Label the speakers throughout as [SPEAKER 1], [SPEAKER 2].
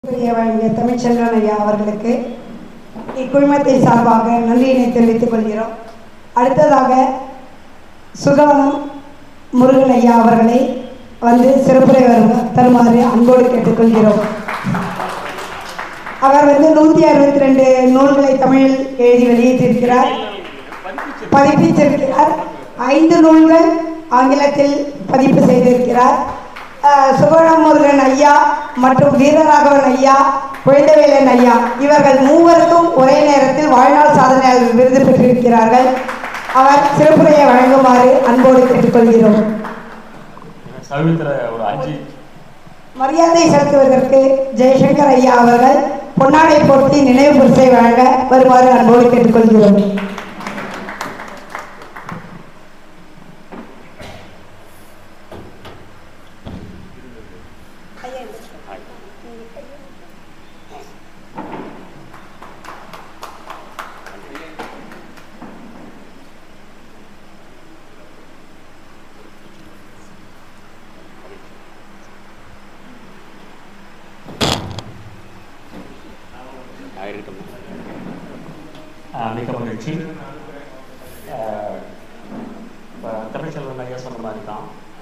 [SPEAKER 1] வழங்கிய தமிழ்ச்செல்வன் ஐயா அவர்களுக்கு இக்குழுமத்தை சார்பாக நன்றியினை தெரிவித்துக் கொள்கிறோம். அடுத்ததாக சுகவனம் முருகன் ஐயா அவர்களை வந்து சிறப்புரை தருமாறு அன்போடு கேட்டுக்கொள்கிறோம். அவர் வந்து 162 நூல்களை தமிழில் எழுதி வெளியிட்டிருக்கிறார், பதிப்பித்திருக்கிறார். 5 நூல்கள் ஆங்கிலத்தில் பதிப்பு செய்திருக்கிறார். சுகவனம் முருகன் ஐயா மற்றும் வீரராகவன் ஐயா, குழந்தைவேலன் ஐயா இவர்கள் மூவருக்கும் ஒரே நேரத்தில் வாழ்நாள் சாதனையாளர் விருது பெற்றிருக்கிறார்கள். அவர் சிறப்புரையை வழங்குமாறு அன்போடு கேட்டுக்கொள்கிறோம். மரியாதை செலுத்துவதற்கு ஜெயசங்கர் ஐயா அவர்கள் பொன்னாடை போட்டி நினைவு பரிசை வழங்க வருமாறு அன்போடு கேட்டுக்கொள்கிறோம்.
[SPEAKER 2] மிக மகிழ்ச்சி. தமிழ்ச்செல்வன் ஐயா சொன்ன மாதிரி தான்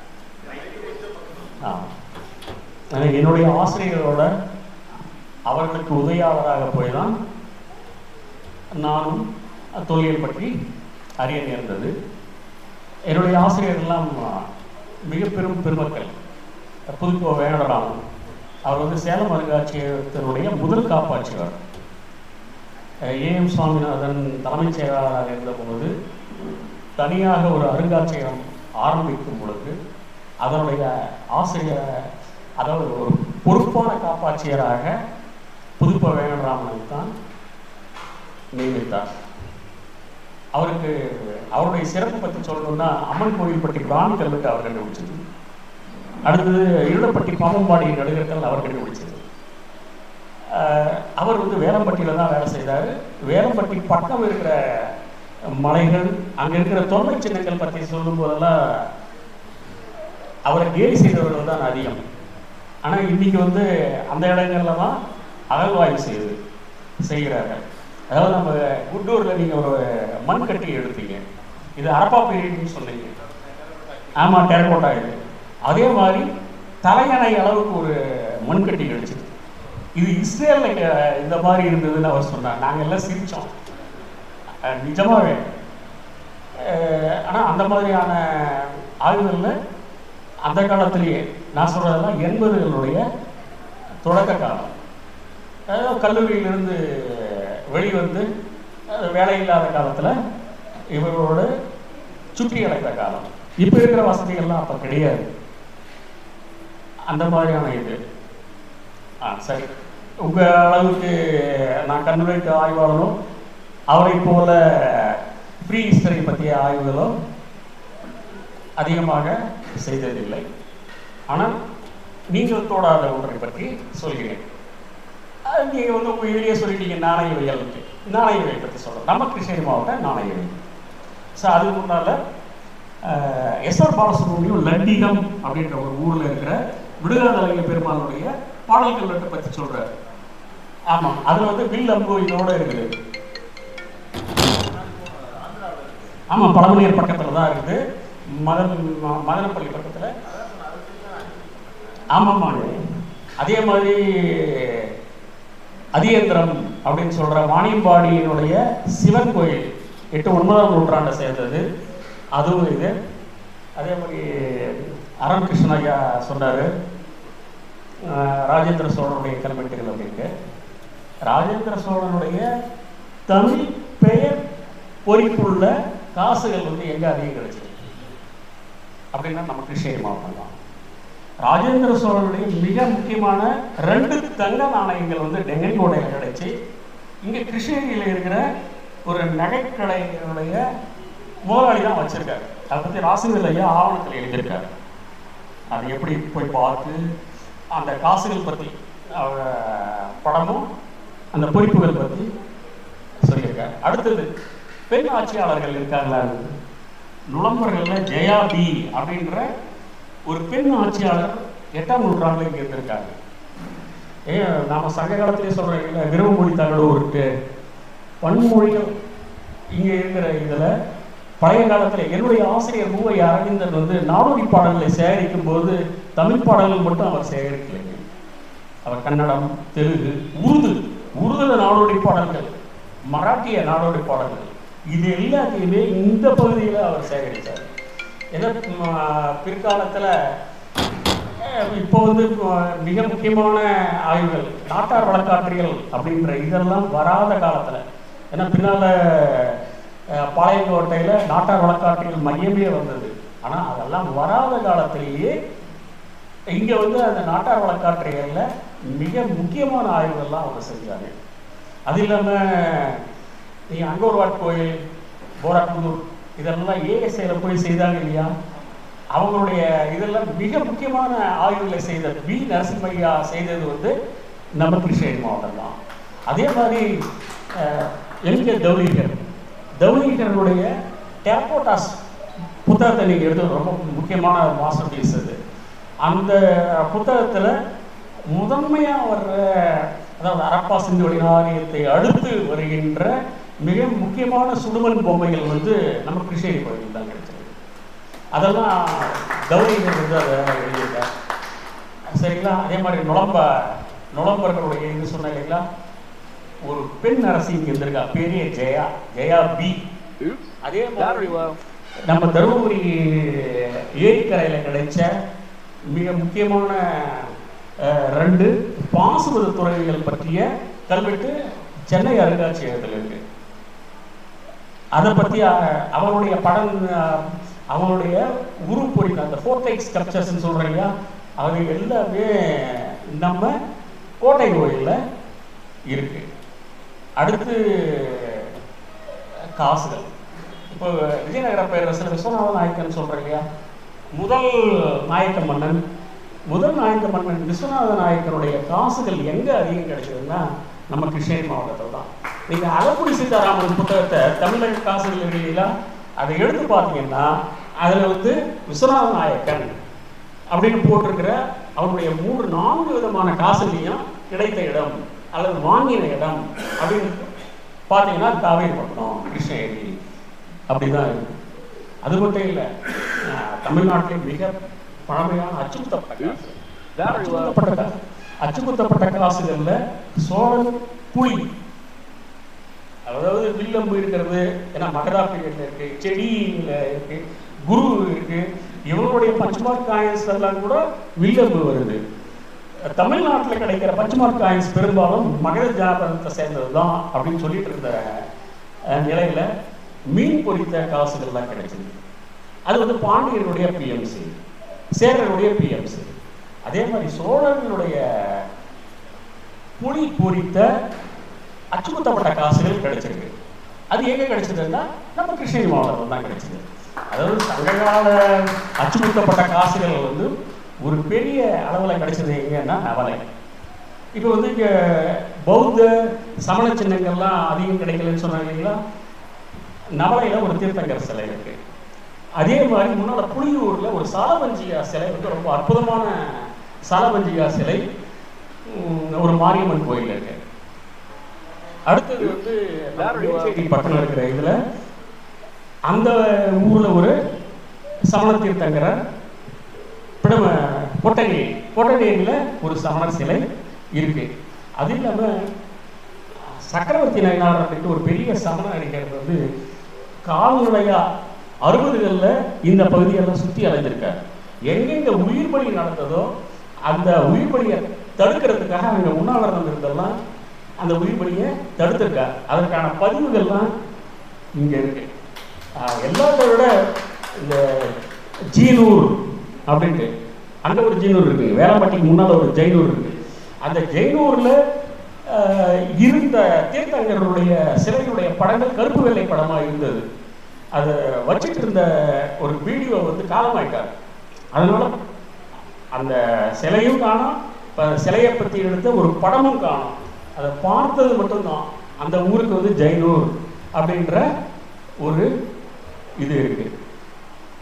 [SPEAKER 2] என்னுடைய ஆசிரியர்களோட அவர்களுக்கு உதவியாளராக போய் தான் நானும் தொழில் பற்றி அறிய நேர்ந்தது. என்னுடைய ஆசிரியர்கள்லாம் மிக பெருமக்கள். புதுக்கோ வேங்கடராமன் அவர் வந்து சேலம் அருங்காட்சியகத்தினுடைய முதல் காப்பாட்சியர். ஏஎம் சுவாமிநாதன் தலைமைச் செயலாளராக இருந்தபோது தனியாக ஒரு அருங்காட்சியகம் ஆரம்பிக்கும் பொழுது அதனுடைய ஆசிரியர், அதாவது ஒரு பொறுப்பான காப்பாட்சியராக புதுக்கோ வேங்கடராமனை தான் நியமித்தார். அவருக்கு அவருடைய சிறப்பு பற்றி சொல்லணும்னா அம்மன் கோயில்பட்டி பிராணி கல்வெட்டு அவர் கண்டுபிடிச்சது. அடுத்தது இருளப்பட்டி பாம்பம்பாடி நடுகர்கள் அவர் கண்டுபிடிச்சது. அவர் வந்து வேலம்பட்டியில் தான் வேலை செய்தார். வேலம்பட்டி பக்கம் இருக்கிற மலைகள், அங்கே இருக்கிற தொன்மை சின்னங்கள் பற்றி சொல்லும் போதெல்லாம் அவரை கேலி செய்தவர்கள் தான் அதிகம். ஆனால் இன்னைக்கு வந்து அந்த இடங்கள்ல தான் அகழ்வாய்வு செய்கிறார்கள். அதாவது நம்ம குண்டூரில் நீங்கள் ஒரு மண் கட்டி எடுத்தீங்க, இது அரப்பா பீரியட்னு சொன்னீங்க. ஆமாம், டெரக்கோட்டா. இது அதே மாதிரி தலையணை அளவுக்கு ஒரு மண் கட்டி கிடைச்சிது. இது இஸ்ரேலில் இந்த மாதிரி இருந்ததுன்னு அவர் சொன்னார். நாங்கள் எல்லாம் சிரித்தோம், நிஜமாகவே. ஆனால் அந்த மாதிரியான ஆய்வுகளில் அந்த காலத்திலேயே, நான் சொல்கிறதெல்லாம் 80களுடைய தொடக்க காலம், அதாவது கல்லூரியிலிருந்து வெளிவந்து வேலை இல்லாத காலத்தில் இவர்களோட சுற்றி அடைக்கிற காலம். இப்போ இருக்கிற வசதிகள்லாம் அப்போ கிடையாது. அந்த மாதிரியான இது. சரி, உங்கள் அளவுக்கு நான் கன்வெர்ட் ஆய்வாளரும் அவரை போல ப்ரீ ஹிஸ்டரி பற்றிய ஆய்வுகளோ அதிகமாக செய்ததில்லை. ஆனால் நீங்கள் தோடாத ஒன்றை பற்றி சொல்கிறேன். நீங்கள் வந்து உங்கள் இதுலேயே சொல்லிட்டீங்க, நாணயவியல் பற்றி சொல்கிறோம். நம்ம கிருஷ்ணகிரி மாவட்டம் நாணயவியல். ஸோ அதுக்கு முன்னால் எஸ்ஆர் பாலசுப்ரமணியம் லண்டிகம் அப்படின்ற ஒரு ஊரில் இருக்கிற விடுகாதலைய பெருமாளுடைய பாடல் கல்வெட்டை பற்றி சொல்கிறார். ஆமாம், அதில் வந்து வில் அம்பு இதோட இருக்குது. ஆமாம், பழமணியர் பக்கத்தில் தான் இருக்குது, மதனப்பள்ளி பக்கத்தில். ஆமாம்மா, அதே மாதிரி அதியந்திரம் அப்படின்னு சொல்கிற வாணியம்பாடியினுடைய சிவன் கோயில் 8-9ஆம் நூற்றாண்டை சேர்ந்தது, அதுவும் இது. அதே மாதிரி அரண் கிருஷ்ணன் ஐயா சொன்னார் ராஜேந்திர சோழனுடைய கல்வெட்டுகள் அப்படின்ட்டு. ராஜேந்திர சோழனுடைய தமிழ் பெயர் பொறிப்புள்ள காசுகள் வந்து எங்கே அதிகம் கிடைச்சது அப்படின்னா நம்ம கிருஷ்ணகிரி மாவட்டம் தான். ராஜேந்திர சோழனுடைய மிக முக்கியமான 2 தங்க நாணயங்கள் வந்து டெங்கன்கோட்டையில் கிடைச்சி இங்கே கிருஷ்ணகிரியில் இருக்கிற ஒரு நகைக்கடையினுடைய முதலாளி தான் வச்சிருக்காரு. அதை பற்றி ராசிவேல் ஐயா ஆவணத்தில் எழுதியிருக்காரு. அது எப்படி போய் பார்த்து அந்த காசுகள் பற்றி படமும் அந்த பொறிப்புகள் பற்றி சொல்லியிருக்காரு. அடுத்தது பெண் ஆட்சியாளர்கள் இருக்காங்களா, நுளம்பர்களில் ஜெயா பி அப்படின்ற ஒரு பெண் ஆட்சியாளர் 8ஆம் நூற்றாண்டில் இங்கே இருந்திருக்காங்க. நாம சங்க காலத்திலே சொல்கிறோம், விரும்பமொழி தகடூருக்கு பன்மொழிகள் இங்கே இருக்கிற இதில் பழைய காலத்தில் என்னுடைய ஆசிரியர் மூவை அரவிந்தன் வந்து நாடோடி பாடல்களை சேகரிக்கும் போது தமிழ் பாடல்கள் மட்டும் அவர் சேகரிக்கலைங்க. அவர் கன்னடம், தெலுங்கு, உருதுல நாடோடி பாடல்கள், மராட்டிய நாடோடி பாடல்கள், இது எல்லாத்தையுமே இந்த பகுதியில் அவர் சேகரித்தார். ஏன்னா பிற்காலத்தில் இப்போ வந்து மிக முக்கியமான ஆய்வுகள் நாட்டார் வழக்காற்றியல் அப்படின்ற இதெல்லாம் வராத காலத்தில், ஏன்னா பின்னால் பாளையங்கோட்டையில் நாட்டார் வழக்காற்றியல் மையமே வந்தது. ஆனால் அதெல்லாம் வராத காலத்திலேயே இங்கே வந்து அந்த நாட்டார் வழக்காற்றியலில் மிக முக்கியமான ஆய்வுகள்லாம் அவங்க செஞ்சாங்க. அது இல்லாமல் நீங்கள் அங்கோர்வாட் கோயில், போராட்டூர் இதெல்லாம் ஏஎஸ்ஐயில் போய் செய்தாங்க இல்லையா, அவங்களுடைய இதெல்லாம் மிக முக்கியமான ஆய்வுகளை செய்த பி நரசிம்மையா செய்தது வந்து நம்ம கிருஷ்ணகிரி மாவட்டம் தான். அதே மாதிரி எம்கே தௌலிகருடைய டெரகோட்டாஸ் புத்தகத்தை நீங்கள் எடுத்து ரொம்ப முக்கியமான மாஸ்டர் பீஸ் அது. அந்த புத்தகத்தில் முதன்மையாக வர்ற, அதாவது அரப்பா சிந்துவெளி நாகரிகத்தை அடுத்து வருகின்ற மிக முக்கியமான சுடுமண் பொம்மைகள் வந்து நம்ம கிருஷ்ணகிரி கோயில் தான் கிடைச்சது. அதெல்லாம் தௌலிகர் வந்து அதை எழுதியிருக்கார். சரிங்களா? அதே மாதிரி நுழம்பர்களுடைய இது சொன்ன இல்லைங்களா, ஒரு பெண் அரசி இங்கே இருந்திருக்கா, பெரிய ஜெயா பி. அதே மாதிரி நம்ம தருமபுரி ஏரிக்கரையில் கிடைச்ச மிக முக்கியமான 2 பாசுபத துறைகள் பற்றிய கல்வெட்டு சென்னை அருங்காட்சியகத்தில் இருக்கு. அதை பற்றி அவருடைய படம், அவங்களுடைய உருப்பொறி, அந்த ஃபோர்டைக் ஸ்ட்ரக்சர்ஸ்ன்னு சொல்கிறீங்க, அது எல்லாமே நம்ம கோட்டை கோயிலில் இருக்கு. அடுத்து காசுகள். இப்போ விஜயநகர பேரரசில் விஸ்வநாத நாயக்கன் சொல்கிறேன் இல்லையா, முதல் நாயக்க மன்னன் விஸ்வநாத நாயக்கனுடைய காசுகள் எங்கே அதிகம் கிடைச்சதுன்னா நம்ம கிருஷ்ணகிரி மாவட்டத்தில் தான். நீங்கள் அழகுடி சீதாராமன் புத்தகத்தை தமிழக காசுகள் இல்லைங்களா, அதை எடுத்து பார்த்தீங்கன்னா அதில் வந்து விஸ்வநாத நாயக்கன் அப்படின்னு போட்டிருக்கிற அவருடைய 3-4 விதமான காசுலையும் கிடைத்த இடம் அல்லது வாங்கின இடம் அப்படின்னு பார்த்தீங்கன்னா காவேரிப்பட்டினம், கிருஷ்ணகிரி அப்படிதான் இருக்கு. அது மட்டும் இல்லை, தமிழ்நாட்டிலே மிக பழமையான அச்சுக்குத்தப்பட்ட காசுகள்ல சோழன் புலி, அதாவது வில்லம்பு இருக்கிறது, ஏன்னா மகரா பீரியட்ல இருக்கு, செடியில இருக்கு, குரு இருக்கு, இவங்களுடைய பஞ்ச்மார்க் காயின்ஸ் எல்லாம் கூட வில்லம்பு வருது. தமிழ்நாட்டில் கிடைக்கிற பஞ்ச்மார்க் காயின்ஸ் பெரும்பாலும் மகர ஜாபகத்தை சேர்ந்தது தான் அப்படின்னு சொல்லிட்டு இருந்த நிலையில மீன் பொறித்த காசுகள்லாம் கிடைச்சது. அது வந்து பாண்டியர்களுடைய பிஎம்சி, சேரனுடைய பிஎம்சி. அதே மாதிரி சோழர்களுடைய புலி பொறித்த அச்சுக்குத்தப்பட்ட காசுகள் கிடைச்சிருக்கு. அது எங்க கிடைச்சதுன்னா நம்ம கிருஷ்ணகிரி மாவட்டத்தில் தான் கிடைச்சது. அதாவது சங்ககால அச்சுக்குத்தப்பட்ட காசுகள் வந்து ஒரு பெரிய அளவில் கிடைச்சது எங்கன்னா நவலை. இப்போ வந்து இங்கே பௌத்த சமண சின்னங்கள்லாம் அதிகம் கிடைக்கலன்னு சொன்னாங்க இல்லைங்களா, நவலையில் ஒரு தீர்த்தங்கர் சிலை இருக்கு. அதே மாதிரி முன்னால் புலியூரில் ஒரு சாலவஞ்சியா சிலை வந்து ரொம்ப அற்புதமான சாலவஞ்சியா சிலை ஒரு மாரியம்மன் கோயில் இருக்கு. அடுத்தது வந்து பட்டணம் இருக்கிற இதில் அந்த ஊரில் ஒரு சமண தீர்த்தங்கரர், பொட்டநேரியில் ஒரு சமணர் சிலை இருக்கு. அது இல்லாமல் சக்கரவர்த்தி நயனார் அப்படின்ட்டு ஒரு பெரிய சமண அறிஞர் வந்து கால்நடையா 60களில் இந்த பகுதியெல்லாம் சுற்றி அலைஞ்சிருக்கார். எங்கெங்க உயிர் பலி நடந்ததோ அந்த உயிர் பலியை தடுக்கிறதுக்காக அவங்க உண்ணாவிரதம் இருந்தெல்லாம் அந்த உயிர் பலியை தடுத்திருக்கார். அதற்கான பதிவுகள்லாம் இங்கே இருக்கு. எல்லாத்த விட இந்த ஜீனூர் அப்படின்ட்டு அங்கே ஒரு ஜீனூர் இருக்கு, வேளாம்பட்டிக்கு முன்னால் ஒரு ஜெய்னூர் இருக்கு. அந்த ஜெய்னூரில் இருந்த தீர்த்தங்கருடைய சிலைகளுடைய படங்கள் கருப்பு வெள்ளை படமாக இருந்தது. அதை வச்சுட்டு இருந்த ஒரு வீடியோ வந்து காலமாயிட்டார். அதனால அந்த சிலையும் காணும், சிலையை பற்றி எடுத்த ஒரு படமும் காணும். அதை பார்த்தது மட்டும்தான் அந்த ஊருக்கு வந்து ஜெய்னூர் அப்படின்ற ஒரு இது இருக்கு.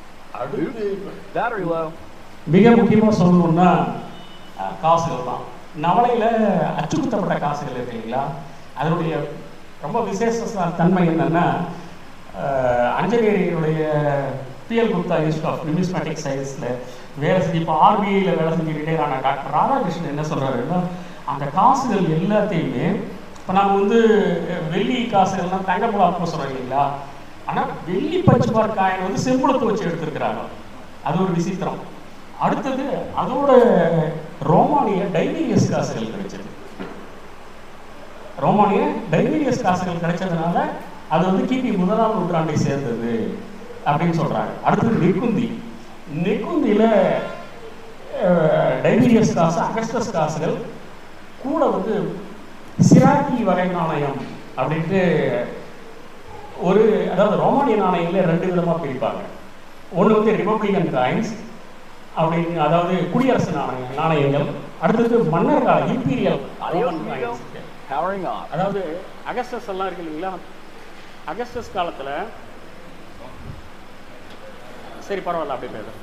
[SPEAKER 2] அடுத்து மிக முக்கியமாக சொல்லணும்னா காசுகள் தான். நவலையில் அச்சுக்குத்தப்பட்ட காசுகள் இருக்கு இல்லைங்களா, அதனுடைய ரொம்ப விசேஷ தன்மை என்னன்னா, அஞ்சலியனுடைய BL Gupta Institute of Numismatic சயின்ஸில் வேலை செஞ்சு, இப்போ ஆர்பிஐயில் வேலை செஞ்சு ரிட்டையர் ஆன டாக்டர் ராதாகிருஷ்ணன் என்ன சொல்கிறாருன்னா, அந்த காசுகள் எல்லாத்தையுமே இப்போ நம்ம வந்து வெள்ளி காசுகள்லாம் தங்கப்புலாம் சொல்கிறோம் இல்லைங்களா, ஆனால் வெள்ளி பஞ்சுமார்க் காயின் வந்து செம்புளத்தை வச்சு எடுத்துருக்கிறாங்க. அது ஒரு விசித்திரம். அடுத்தது அதோட ரோமானிய டைமீரியஸ் காசுகள் கிடைச்சது. ரோமானிய டைமீரியஸ் காசுகள் கிடைச்சதுனால அது வந்து கிபி 1ஆம் நூற்றாண்டை சேர்ந்தது அப்படின்னு சொல்றாங்க. அடுத்தது நெக்குந்தி. நெக்குந்தியில டைமீரியஸ் காசு, அகஸ்டஸ் காசுகள் கூட வந்து சிராக்கி வகை நாணயம் அப்படின்ட்டு ஒரு, அதாவது ரோமானிய நாணயங்களே 2 விதமாக பிரிப்பாங்க. ஒன்று வந்து ரிபப்ளிகன் காயின்ஸ் அப்படின்னு, அதாவது குடியரசு நாணயங்கள். அடுத்தது மன்னர் கால இம்பீரியல், அதாவது அகஸ்டஸ் எல்லாம் இருக்கு இல்லைங்களா. அகஸ்டஸ் காலத்தில், சரி பரவாயில்ல அப்படி பேர்,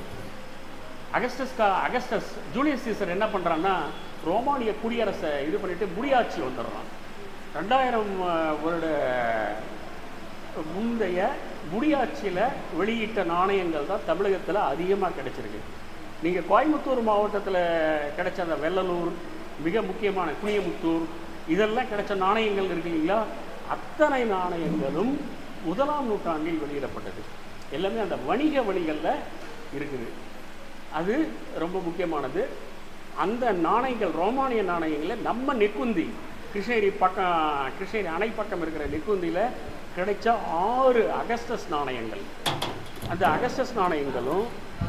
[SPEAKER 2] அகஸ்டஸ் ஜூலியஸ் சீசர் என்ன பண்ணுறான்னா, ரோமானிய குடியரசை இது பண்ணிட்டு முடியாட்சி வந்துடுறான். 2000 வருட முந்தைய முடியாட்சியில் வெளியிட்ட நாணயங்கள் தான் தமிழகத்தில் அதிகமாக கிடைச்சிருக்கு. நீங்கள் கோயம்புத்தூர் மாவட்டத்தில் கிடைச்ச அந்த வெள்ளலூர், மிக முக்கியமான குனியமுத்தூர், இதெல்லாம் கிடைச்ச நாணயங்கள் இருக்கு இல்லைங்களா, அத்தனை நாணயங்களும் 1ஆம் நூற்றாண்டில் வெளியிடப்பட்டது. எல்லாமே அந்த வணிக வழிகளில் இருக்குது. அது ரொம்ப முக்கியமானது. அந்த நாணயங்கள், ரோமானிய நாணயங்களை நம்ம நெக்குந்தி கிருஷ்ணகிரி அணை பக்கம் இருக்கிற நெக்குந்தியில் கிடைச்ச 6 அகஸ்டஸ் நாணயங்கள். அந்த அகஸ்டஸ் நாணயங்களும்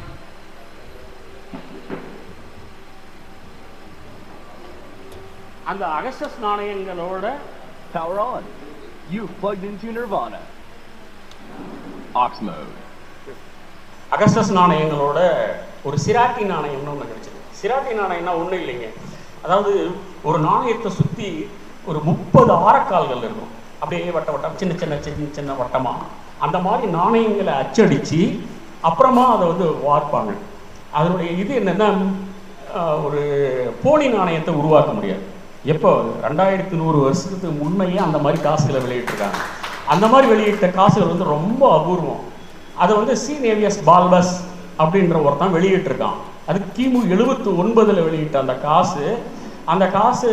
[SPEAKER 2] அந்த அகஸ்டஸ் நாணயங்களோட
[SPEAKER 3] power on. You've plugged into Nirvana. Aux mode.
[SPEAKER 2] Augustus நாணயங்களோட ஒரு சிராட்டி நாணயம்னு ஒன்று கிடைச்சது. சிராட்டி நாணயம்னா ஒன்றும் இல்லைங்க, அதாவது ஒரு நாணயத்தை சுற்றி ஒரு 30 ஆரக்கால்கள் இருக்கும். அப்படியே வட்டம் சின்ன வட்டமாக அந்த மாதிரி நாணயங்களை அச்சடித்து அப்புறமா அதை வந்து வார்ப்பாங்க. அதனுடைய இது என்னென்னா, ஒரு போலி நாணயத்தை உருவாக்க முடியாது. எப்போ 2100 வருஷத்துக்கு முன்னையே அந்த மாதிரி காசுகளை வெளியிட்டிருக்காங்க. அந்த மாதிரி வெளியிட்ட காசுகள் வந்து ரொம்ப அபூர்வம். அதை வந்து சி நேவியஸ் பால்பஸ் அப்படின்ற ஒருத்தன் வெளியிட்டிருக்கான். அது கிமு 79 வெளியிட்ட அந்த காசு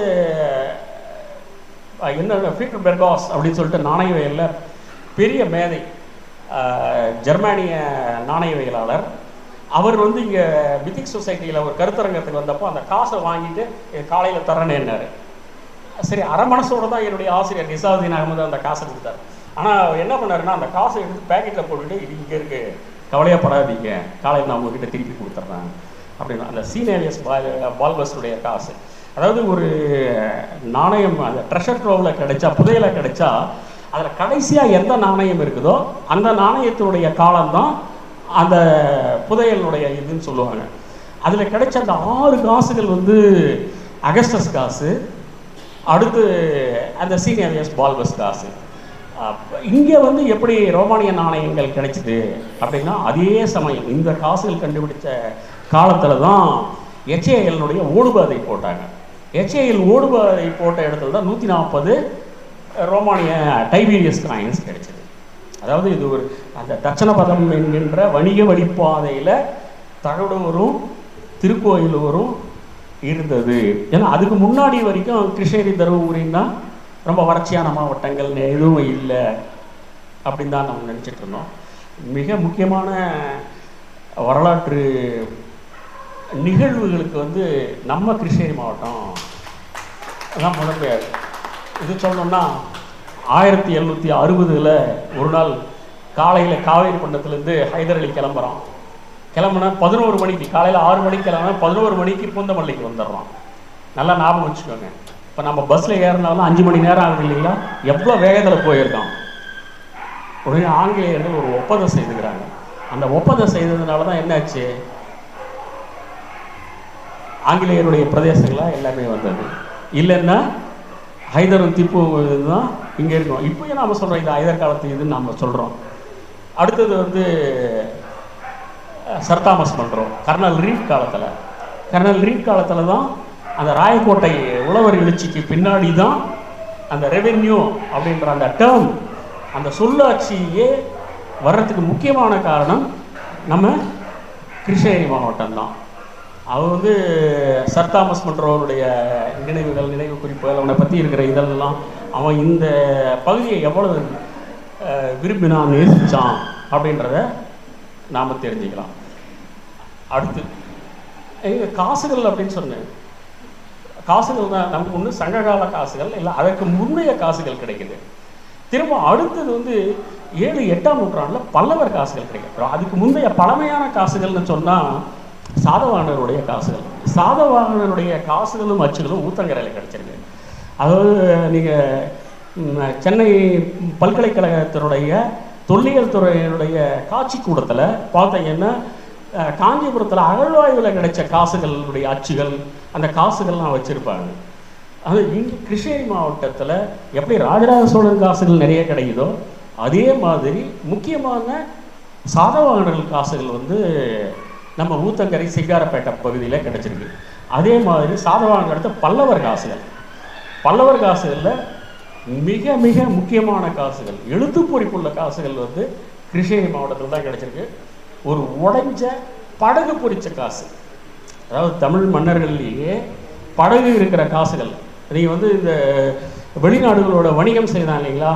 [SPEAKER 2] என்ன, பீட்டர் பெர்காஸ் அப்படின்னு சொல்லிட்டு நாணயவியலில் பெரிய மேதை, ஜெர்மானிய நாணயவியலாளர். அவர் வந்து இங்கே மித்திக் சொசைட்டியில் ஒரு கருத்தரங்கத்துக்கு வந்தப்போ அந்த காசை வாங்கிட்டு காலையில் தரேன்னாரு. சரி, அரை மனசோடு தான் என்னுடைய ஆசிரியர் நிசாவுதீன் அகமது அந்த காசை கொடுத்தார். ஆனால் என்ன பண்ணாருன்னா, அந்த காசை எடுத்து பேக்கெட்டில் போட்டுட்டு, இது இங்கே இருக்குது, கவலையப்படாதீங்க, காலையில் நான் உங்ககிட்ட திருப்பி கொடுத்துட்றேன் அப்படின்னா. அந்த சீனேவியஸ் பால்பஸுடைய காசு, அதாவது ஒரு நாணயம் அந்த ட்ரெஷர் ட்ரோவில் கிடைச்சா, புதையலை கிடைச்சா, அதில் கடைசியாக எந்த நாணயம் இருக்குதோ அந்த நாணயத்தினுடைய காலம்தான் அந்த புதையலுடைய இதுன்னு சொல்லுவாங்க. அதில் கிடைச்ச அந்த 6 காசுகள் வந்து அகஸ்டஸ் காசு, அடுத்து அந்த சீனேவியஸ் பால்பஸ் காசு. இங்கே வந்து எப்படி ரோமானிய நாணயங்கள் கிடைச்சிது அப்படின்னா, அதே சமயம் இந்த காசுகள் கண்டுபிடிச்ச காலத்தில் தான் HAL ஓடுபாதை போட்டாங்க. HAL ஓடுபாதை போட்ட இடத்துல தான் 140 ரோமானிய டைபீரியஸ் காயின்ஸ் கிடைச்சிது. அதாவது இது ஒரு அந்த தட்சணபதம் என்கின்ற வணிக வழிப்பாதையில் தகடூரும் திருக்கோயிலூரும் இருந்தது. ஏன்னா அதுக்கு முன்னாடி வரைக்கும் கிருஷ்ணகிரி தருமபுரின்னா ரொம்ப வறட்சியான மாவட்டங்கள் எதுவும் இல்லை அப்படின்னு தான் நம்ம நினச்சிட்டு இருந்தோம். மிக முக்கியமான வரலாற்று நிகழ்வுகளுக்கு வந்து நம்ம கிருஷ்ணகிரி மாவட்டம் தான் முதன்மையாக. இது சொல்லணும்னா 1760 ஒரு நாள் காலையில் காவேரி பண்டத்துலேருந்து ஹைதர் அலி கிளம்புனா 11 மணிக்கு, காலையில் 6 மணிக்கு கிளம்புனா 11 மணிக்கு பூந்தமல்லிக்கு வந்துடுறோம். நல்லா ஞாபகம் வச்சுக்கோங்க. இப்போ நம்ம பஸ்ஸில் ஏறினாலும் 5 மணி நேரம் ஆகுது இல்லைங்களா, எவ்வளோ வேகத்தில் போயிருக்கோம். உடனே ஆங்கிலேயர்கள் ஒரு ஒப்பந்தம் செய்துக்கிறாங்க. அந்த ஒப்பந்தம் செய்ததுனால தான் என்னாச்சு, ஆங்கிலேயருடைய பிரதேசங்களாக எல்லாமே வந்தது. இல்லைன்னா ஹைதரும் திப்பு தான் இங்கே இருக்கோம். இப்போயும் நாம் சொல்கிறோம் இது ஹைதர் காலத்து இதுன்னு நாம் சொல்கிறோம். அடுத்தது வந்து சர் தாமஸ் பண்ணுறோம். கர்னல் ரீட் காலத்தில் தான் அந்த ராயக்கோட்டை உழவர் எழுச்சிக்கு பின்னாடி தான் அந்த ரெவென்யூ அப்படின்ற அந்த டேர்ம், அந்த சொல்லாட்சியே வர்றதுக்கு முக்கியமான காரணம் நம்ம கிருஷ்ணகிரி மாவட்டம் தான். அவர் வந்து சர் தாமஸ் மன்றோருடைய நினைவு குறிப்புகள் அவனை பற்றி இருக்கிற இதெல்லாம் அவன் இந்த பகுதியை எவ்வளவு விரும்பினான், நேசித்தான் அப்படின்றத நாம் தெரிஞ்சுக்கலாம். அடுத்து காசுகள் அப்படின்னு சொன்னேன். காசுகள் தான் நமக்கு ஒன்று சங்ககால காசுகள், இல்லை அதற்கு முந்தைய காசுகள் கிடைக்குது. திரும்ப அடுத்தது வந்து 7-8ஆம் நூற்றாண்டில் பல்லவர் காசுகள் கிடைக்கும். அதுக்கு முந்தைய பழமையான காசுகள்னு சொன்னால் சாதவாகனருடைய காசுகள். சாதவாகனருடைய காசுகளும் அச்சுகளும் ஊத்தங்கரையில் கிடைச்சிருக்கு. அதாவது நீங்கள் சென்னை பல்கலைக்கழகத்தினுடைய தொல்லியல் துறையினுடைய காட்சி கூடத்தில் பார்த்தீங்கன்னா காஞ்சிபுரத்தில் அகழ்வாய்வில் கிடைச்ச காசுகளுடைய அச்சுகள், அந்த காசுகள்லாம் வச்சுருப்பாங்க. அது இங்கே கிருஷ்ணகிரி மாவட்டத்தில் எப்படி ராஜராஜ சோழன் காசுகள் நிறைய கிடைக்குதோ அதே மாதிரி முக்கியமான சாதவாகனர்கள் காசுகள் வந்து நம்ம ஊத்தங்கரை சிங்காரப்பேட்டை பகுதியில் கிடைச்சிருக்கு. அதே மாதிரி சாதவாகனர்கள் அடுத்த பல்லவர் காசுகள். பல்லவர் காசுகளில் மிக மிக முக்கியமான காசுகள், எழுத்து பொறிப்புள்ள காசுகள் வந்து கிருஷ்ணகிரி மாவட்டத்தில் தான் கிடைச்சிருக்கு. ஒரு உடைஞ்ச படகு பொறிச்ச காசு, அதாவது தமிழ் மன்னர்கள்லேயே படகு இருக்கிற காசுகள். நீங்கள் வந்து இந்த வெளிநாடுகளோட வணிகம் செய்தான் இல்லைங்களா,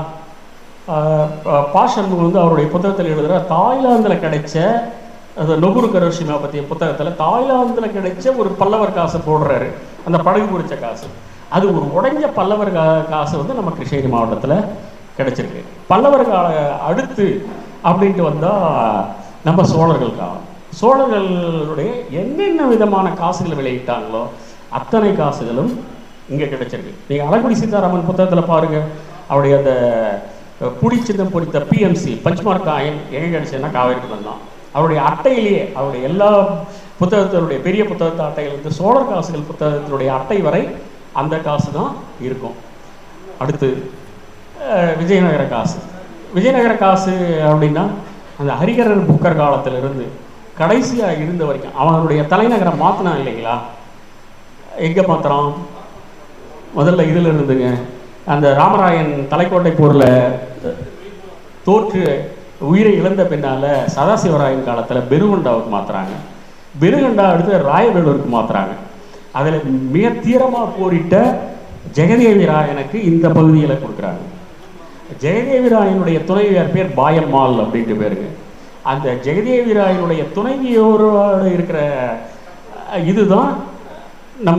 [SPEAKER 2] பாஷன் வந்து அவருடைய புத்தகத்தில் எழுதுகிற தாய்லாந்தில் கிடைச்ச அந்த நொகுரு கரோஷிமா பற்றிய புத்தகத்தில் தாய்லாந்தில் கிடைச்ச ஒரு பல்லவர் காசை போடுறாரு, அந்த படகு பொறிச்ச காசு. அது ஒரு உடைஞ்ச பல்லவர் காசு வந்து நம்ம கிருஷ்ணகிரி மாவட்டத்தில் கிடைச்சிருக்கு. பல்லவர் கால அடுத்து அப்படின்ட்டு வந்தால் நம்ம சோழர்கள் காலம். சோழர்களுடைய என்னென்ன விதமான காசுகளை வெளியிட்டாங்களோ அத்தனை காசுகளும் இங்கே கிடைச்சிருக்கு. நீங்கள் அழகுடி சீதாராமன் புத்தகத்தில் பாருங்கள், அவருடைய அந்த புடிச்சிந்தம் பொறித்த பிஎம்சி பஞ்ச்மார்க் காயின் எங்கே கிடைச்சதுன்னா காவேரிக்குளம் தான். அவருடைய அட்டையிலேயே அவருடைய எல்லா புத்தகத்தினுடைய பெரிய புத்தகத்து அட்டைகள் வந்து சோழர் காசுகள் புத்தகத்தினுடைய அட்டை வரை அந்த காசு தான் இருக்கும். அடுத்து விஜயநகர காசு. விஜயநகர காசு அப்படின்னா அந்த ஹரிகரர் புக்கர் காலத்திலிருந்து கடைசியாக இருந்த வரைக்கும் அவனுடைய தலைநகரை மாற்றினான் இல்லைங்களா. எங்கே மாத்திரம் முதல்ல இதில் இருந்துங்க, அந்த ராமராயன் தலைக்கோட்டை போரில் தோற்று உயிரை இழந்த பின்னால் சதாசிவராயன் காலத்தில் பெருகொண்டாவுக்கு மாற்றுறாங்க. பெருகொண்டா அடுத்து ராயவேலூருக்கு மாற்றுறாங்க. அதில் மிக தீரமாக போரிட்ட ஜெகதேவி ராயனுக்கு இந்த பகுதியில் கொடுக்குறாங்க. ஜெகதேவி ராயனுடைய துணைவியார் பேர் பாயம்மாள் அப்படின்ட்டு பேருங்க. அந்த ஜெகதேவி ராயனுடைய துணைவியோடு இருக்கிற இதுதான் நம்ம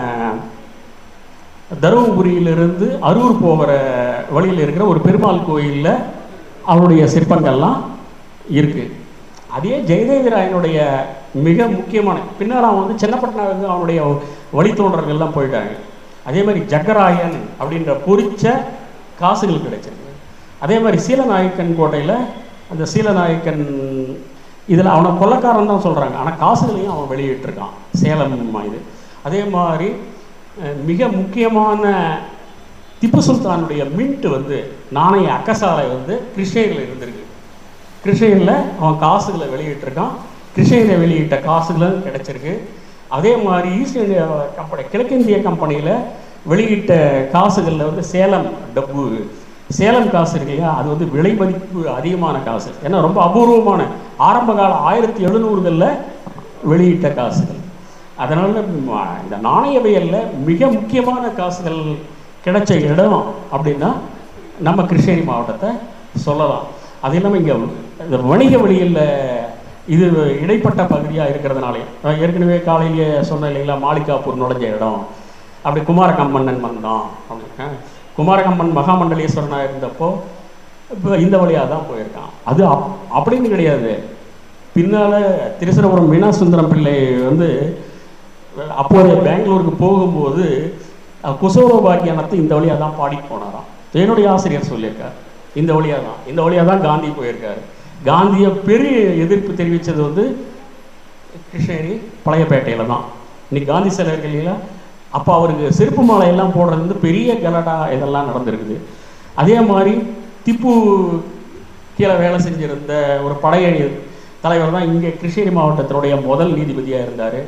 [SPEAKER 2] தருமபுரியிலிருந்து அரூர் போகிற வழியில் இருக்கிற ஒரு பெருமாள் கோயிலில் அவருடைய சிற்பங்கள்லாம் இருக்குது. அதே ஜெயதேவி ராயனுடைய மிக முக்கியமான பின்னால் அவன் வந்து சென்னப்பட்டினம் அவனுடைய வழித்தோன்றர்கள்லாம் போயிட்டாங்க. அதே மாதிரி ஜக்கராயன் அப்படின்ற பொறிச்ச காசுகள் கிடைச்சிருக்கு. அதே மாதிரி சீலநாயக்கன் கோட்டையில் அந்த சீலநாயக்கன் இதில் அவனை கொள்ளக்காரன் தான் சொல்கிறாங்க, ஆனால் காசுகளையும் அவன் வெளியிட்டிருக்கான் சேலம் இது. அதே மாதிரி மிக முக்கியமான திப்பு சுல்தானுடைய மின்ட்டு வந்து நாணய அக்கசாலை வந்து கிருஷ்ணகிரியில் இருந்திருக்கு. கிருஷ்ணகிரியில் அவன் காசுகளை வெளியிட்டிருக்கான். கிருஷ்ணகிரியில் வெளியிட்ட காசுகளும் கிடைச்சிருக்கு. அதே மாதிரி ஈஸ்ட் இந்தியா கம்பெனி கிழக்கிந்திய கம்பெனியில் வெளியிட்ட காசுகளில் வந்து சேலம் டப்பு சேலம் காசு இருக்கு இல்லையா, அது வந்து விலை மதிப்பு அதிகமான காசு. ஏன்னா ரொம்ப அபூர்வமான ஆரம்ப கால 1700களில் வெளியிட்ட காசுகள். அதனால் இந்த நாணயவியலில் மிக முக்கியமான காசுகள் கிடைச்ச இடம் அப்படின்னா நம்ம கிருஷ்ணகிரி மாவட்டத்தை சொல்லலாம். அது இல்லாமல் இங்கே இந்த வணிக வழியில் இது இடைப்பட்ட பகுதியாக இருக்கிறதுனாலே ஏற்கனவே காலையிலேயே சொன்ன இல்லைங்களா, மாளிகாப்பூர் நுழைஞ்ச இடம், அப்படி குமாரகம்பண்ணன் வந்தான் அப்படின்னு குமாரகம்பன் மகாமண்டலேஸ்வரனாக இருந்தப்போ இப்போ இந்த வழியாக தான் போயிருக்கான். அது அப்படின்னு கிடையாது. பின்னால் திருச்சிரபுரம் மீனாசுந்தரம் பிள்ளை வந்து அப்போதைய பெங்களூருக்கு போகும்போது குசோரோபாக்கியானத்தை இந்த வழியாக தான் பாடிட்டு போனாராம். என்னுடைய ஆசிரியர் சொல்லியிருக்கார், இந்த வழியாக தான் காந்தி போயிருக்காரு. காந்தியை பெரிய எதிர்ப்பு தெரிவித்தது வந்து கிருஷ்ணகிரி பழையப்பேட்டையில் தான். இன்னைக்கு காந்தி சிலை இருக்கு இல்லைங்களா, அப்போ அவருக்கு செருப்பு மாலையெல்லாம் போடுறது வந்து பெரிய கலடா இதெல்லாம் நடந்திருக்குது. அதே மாதிரி திப்பு கீழே வேலை செஞ்சிருந்த ஒரு படையணி தலைவர் தான் இங்கே கிருஷ்ணகிரி மாவட்டத்தினுடைய முதல் நீதிபதியாக இருந்தார்.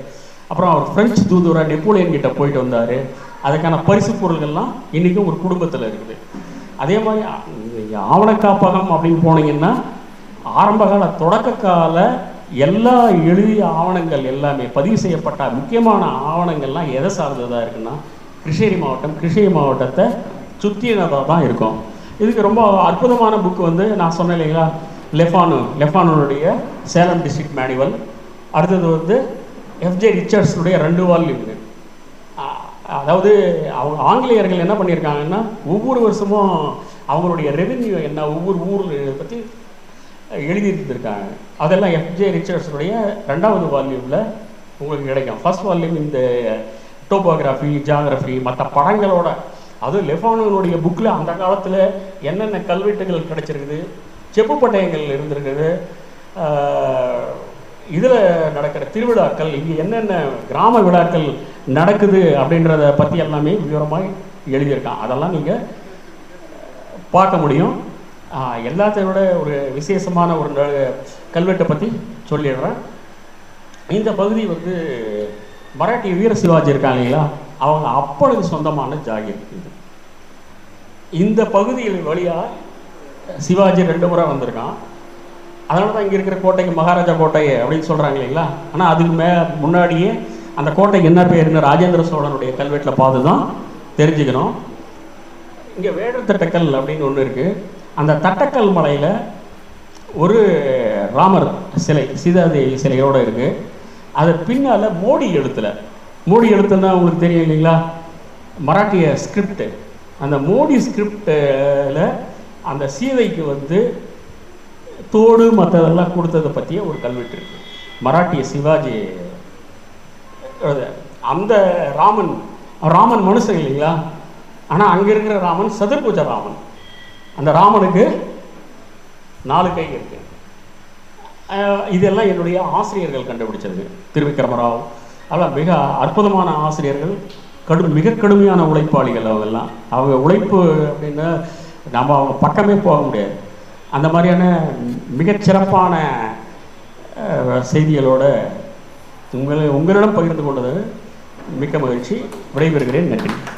[SPEAKER 2] அப்புறம் அவர் பிரெஞ்சு தூதுவராக நெப்போலியன் கிட்ட போயிட்டு வந்தார். அதுக்கான பரிசு பொருள்கள்லாம் இன்றைக்கும் ஒரு குடும்பத்தில் இருக்குது. அதே மாதிரி ஆவண காப்பகம் அப்படின்னு போனீங்கன்னா ஆரம்பகால தொடக்க கால எல்லா எழுதிய ஆவணங்கள் எல்லாமே பதிவு செய்யப்பட்ட முக்கியமான ஆவணங்கள்லாம் எதை சார்ந்ததாக இருக்குன்னா கிருஷ்ணகிரி மாவட்டத்தை சுற்றினதாக தான் இருக்கும். இதுக்கு ரொம்ப அற்புதமான புக்கு வந்து நான் சொன்னேன் இல்லைங்களா, லெஃபானுடைய சேலம் டிஸ்ட்ரிக்ட் மேனுவல். அடுத்தது வந்து எஃப்ஜே ரிச்சர்ட்ஸுடைய 2 வால்யூம். அதாவது அவங்க ஆங்கிலேயர்கள் என்ன பண்ணியிருக்காங்கன்னா ஒவ்வொரு வருஷமும் அவங்களுடைய ரெவென்யூ என்ன ஒவ்வொரு ஊரில் பற்றி எழுதியிருந்திருக்காங்க. அதெல்லாம் எஃப்ஜே ரிச்சர்ட்ஸுடைய 2வது வால்யூமில் உங்களுக்கு கிடைக்கும். ஃபர்ஸ்ட் வால்யூம் இந்த டோபோகிராஃபி, ஜியாகிரஃபி, மற்ற படங்களோட, அதுவும் லெஃபானுடைய புக்கில் அந்த காலத்தில் என்னென்ன கல்வெட்டுகள் கிடைச்சிருக்குது, செப்பு பட்டயங்கள் இருந்திருக்குது, இதில் நடக்கிற திருவிழாக்கள், இங்கே என்னென்ன கிராம விழாக்கள் நடக்குது அப்படின்றத பற்றி எல்லாமே விவரமாக எழுதியிருக்கான். அதெல்லாம் நீங்கள் பார்க்க முடியும். எல்லாத்தையும் விட ஒரு விசேஷமான ஒரு கல்வெட்டை பற்றி சொல்லிடுறேன். இந்த பகுதி வந்து மராட்டிய வீர சிவாஜி இருக்காங்க இல்லைங்களா, அவங்க அப்பொழுது சொந்தமான ஜாகிர் இது. இந்த பகுதியில் வழியாக சிவாஜி 2 முறை வந்திருக்கான். அதனால தான் இங்கே இருக்கிற கோட்டைக்கு மகாராஜா கோட்டை அப்படின்னு சொல்கிறாங்க இல்லைங்களா. ஆனால் அதுக்கு முன்னாடியே அந்த கோட்டைக்கு என்ன பேருன்னு ராஜேந்திர சோழனுடைய கல்வெட்டில் பார்த்து தான் தெரிஞ்சுக்கணும். இங்கே வேடர் தட்டக்கல் அப்படின்னு ஒன்று இருக்குது. அந்த தட்டக்கல் மலையில் ஒரு ராமர் சிலை, சீதாதேவி சிலையோடு இருக்குது. அது பின்னால் மோடி எழுத்துன்னா உங்களுக்கு தெரியும் இல்லைங்களா, மராட்டிய ஸ்கிரிப்ட். அந்த மோடி ஸ்கிரிப்டில் அந்த சீதைக்கு வந்து தோடு மற்றதெல்லாம் கொடுத்ததை பற்றிய ஒரு கல்வெட்டு இருக்குது. மராட்டிய சிவாஜி அந்த ராமன் மனுஷன் இல்லைங்களா, ஆனால் அங்கே இருக்கிற ராமன் சதுர்புஜ ராமன். அந்த ராமனுக்கு 4 கை இருக்கு. இதெல்லாம் என்னுடைய ஆசிரியர்கள் கண்டுபிடிச்சது. திருவிக்கிரமராவ், அதெல்லாம் மிக அற்புதமான ஆசிரியர்கள், மிக கடுமையான உழைப்பாளிகள். அவங்கெல்லாம் அவங்க உழைப்பு அப்படின்னா நம்ம அவங்க பக்கமே போக முடியாது. அந்த மாதிரியான மிகச்சிறப்பான செய்திகளோட உங்களிடம் பகிர்ந்து கொண்டது மிக்க மகிழ்ச்சி. விடைபெறுகிறேன். நன்றி.